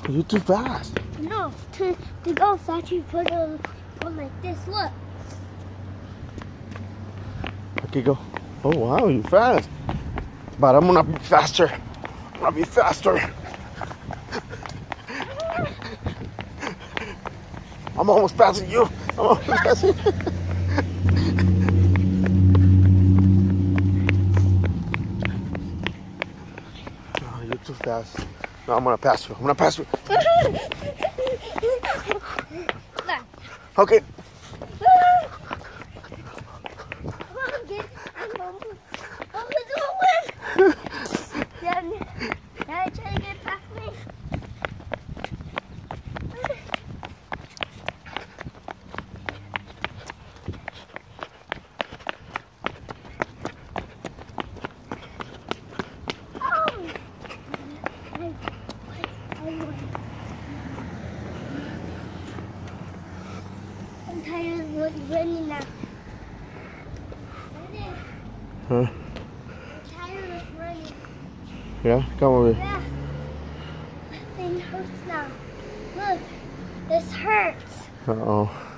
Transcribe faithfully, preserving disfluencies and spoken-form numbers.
You're too fast. No, to, to go fast, you put it on like this. Look. Okay, go. Oh, wow, you're fast. But I'm gonna be faster. I'm gonna be faster. I'm almost passing you. I'm almost passing you. Oh, you're too fast. No, I'm gonna pass you. I'm gonna pass you. Okay. I'm tired of running now. Huh? I'm tired of running. Yeah? Come over here. Yeah. My thing hurts now. Look, this hurts. Uh-oh.